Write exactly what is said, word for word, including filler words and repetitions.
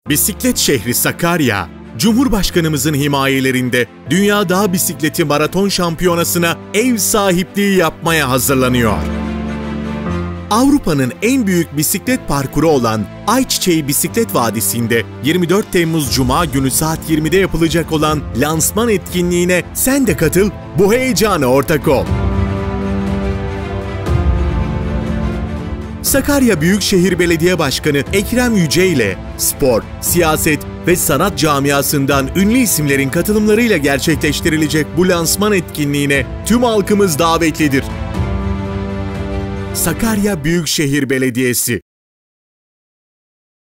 Bisiklet şehri Sakarya, Cumhurbaşkanımızın himayelerinde Dünya Dağ Bisikleti Maraton Şampiyonası'na ev sahipliği yapmaya hazırlanıyor. Avrupa'nın en büyük bisiklet parkuru olan Ayçiçeği Bisiklet Vadisi'nde yirmi dört Temmuz Cuma günü saat yirmide yapılacak olan lansman etkinliğine sen de katıl, bu heyecana ortak ol. Sakarya Büyükşehir Belediye Başkanı Ekrem Yüce ile spor, siyaset ve sanat camiasından ünlü isimlerin katılımlarıyla gerçekleştirilecek bu lansman etkinliğine tüm halkımız davetlidir. Sakarya Büyükşehir Belediyesi